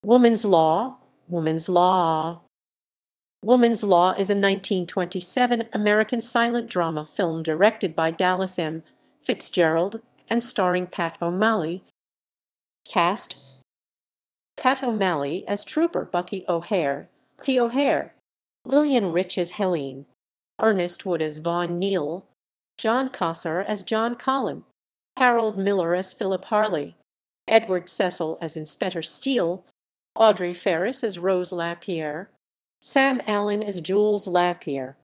Woman's Law, Woman's Law. Woman's Law is a 1927 American silent drama film directed by Dallas M. Fitzgerald and starring Pat O'Malley. Cast: Pat O'Malley as Trooper Bucky O'Hare, Lillian Rich as Helene, Ernest Wood as Vaughn Neal, John Cossar as John Collin, Harold Miller as Philip Harley, Edward Cecil as Inspector Steele, Audrey Ferris as Rose Lapierre, Sam Allen as Jules Lapierre,